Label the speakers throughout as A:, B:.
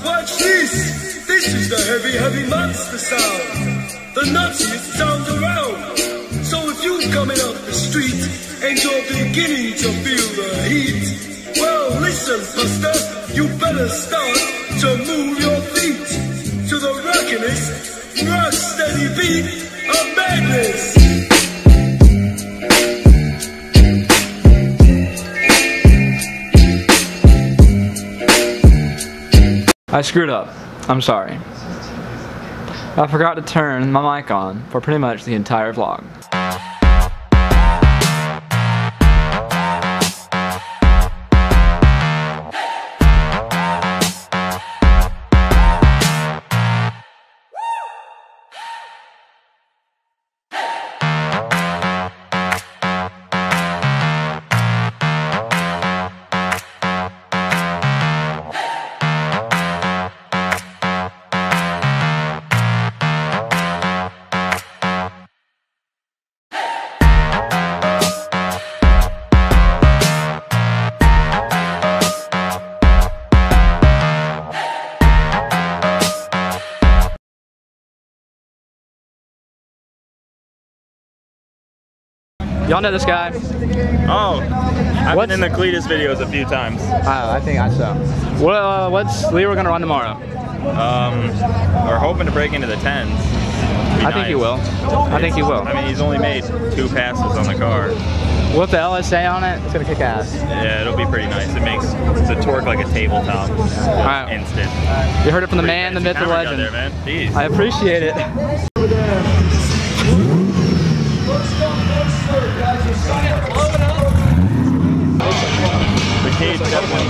A: Watch this! This is the heavy, heavy monster sound. The nuttiest sound around. So if you're coming up the street and you're beginning to feel the heat, well, listen, Buster, you better start to move your feet to the rockinest, rock steady beat of madness.
B: I screwed up. I'm sorry. I forgot to turn my mic on for pretty much the entire vlog. Y'all know this guy?
C: Oh, I've been in the Cletus videos a few times.
B: I think I saw. Well, what's Leroy gonna run tomorrow?
C: We're hoping to break into the 10s.
B: I think he will. I think he will.
C: I mean, he's only made 2 passes on the car.
B: With the LSA on it, it's gonna kick ass.
C: Yeah, it'll be pretty nice. It makes the torque like a tabletop.
B: Right.
C: Instant.
B: You heard it from the man, the myth, the legend.
C: There, man. Jeez.
B: I appreciate it.
C: The cage definitely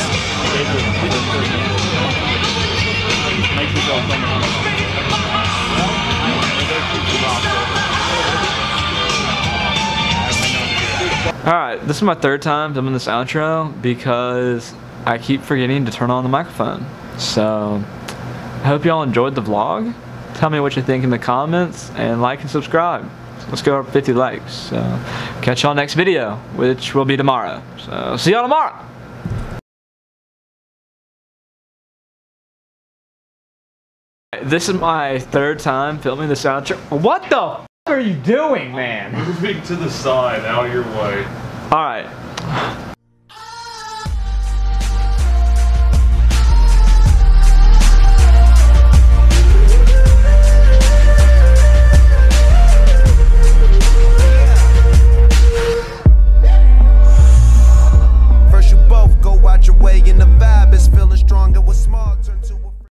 C: makes you feel something.
B: Alright, this is my 3rd time filming this outro because I keep forgetting to turn on the microphone. So, I hope y'all enjoyed the vlog. Tell me what you think in the comments and like and subscribe. Let's go over 50 likes. So, catch y'all next video, which will be tomorrow. So, see y'all tomorrow! This is my 3rd time filming this outro. What the f are you doing, man?
D: Moving to the side, out of your way.
B: Alright.